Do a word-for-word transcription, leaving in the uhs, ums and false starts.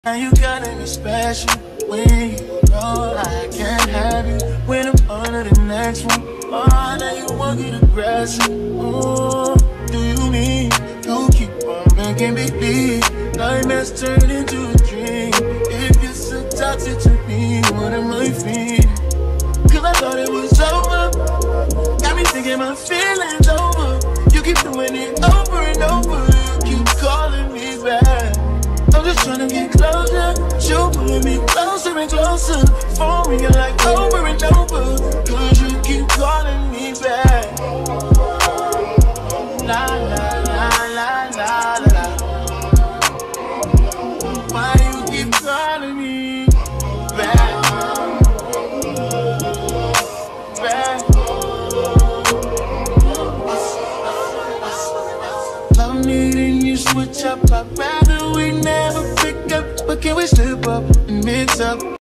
Now you gotta be special when you know I can't have you. When I'm under the next one, oh, now you want to get aggressive. Ooh, do you mean you keep on making me believe nightmares turn into a dream? If you're so toxic to me, what am I feeling? Cause I thought it was over. Got me thinking my feelings over. You keep doing it over and over. You keep calling me back. I'm just trying to get closer. You pulling me closer and closer. For me, you're like over and over. Cause you keep calling me back. La la la la la la. Why you keep calling me back? Back. Love needing you switch up. I'd rather we never pick up, but can we slip up and mix up?